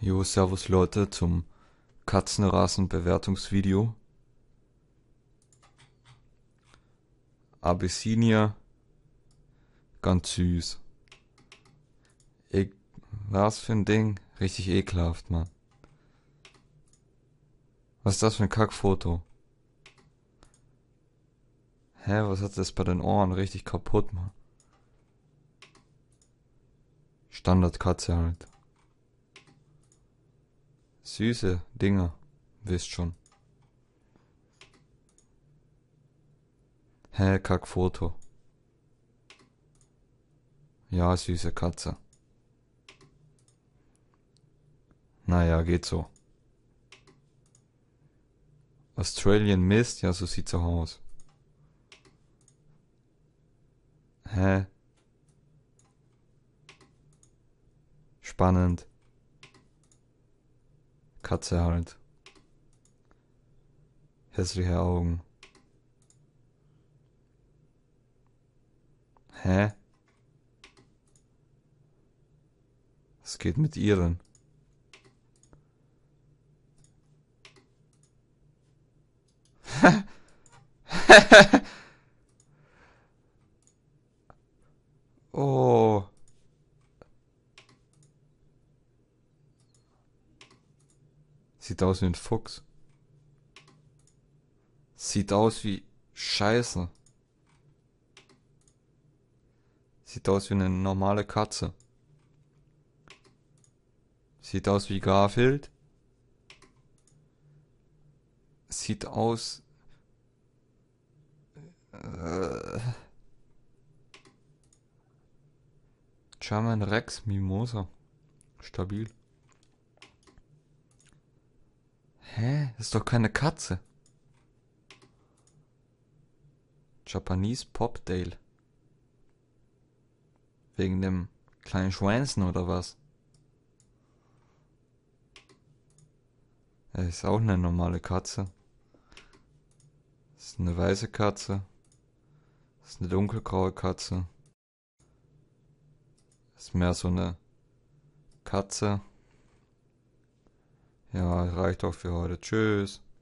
Jo, servus Leute zum Katzenrasenbewertungsvideo. Abyssinia, ganz süß. E Was für ein Ding? Richtig ekelhaft, Mann. Was ist das für ein Kackfoto? Hä, was hat das bei den Ohren? Richtig kaputt, Mann. Standardkatze halt. Süße Dinger, wisst schon. Hä, Kackfoto. Ja, süße Katze. Naja, geht so. Australian Mist, ja, so sieht's auch aus. Hä? Spannend. Katze halt. Hässliche Augen. Hä? Was geht mit ihren? Oh. Sieht aus wie ein Fuchs. Sieht aus wie Scheiße. Sieht aus wie eine normale Katze. Sieht aus wie Garfield. Sieht aus. Äh, German Rex Mimosa. Stabil. Hä? Das ist doch keine Katze. Japanese Popdale. Wegen dem kleinen Schwänzen oder was? Er ist auch eine normale Katze. Das ist eine weiße Katze. Das ist eine dunkelgraue Katze. Das ist mehr so eine Katze. Ja, reicht auch für heute. Tschüss.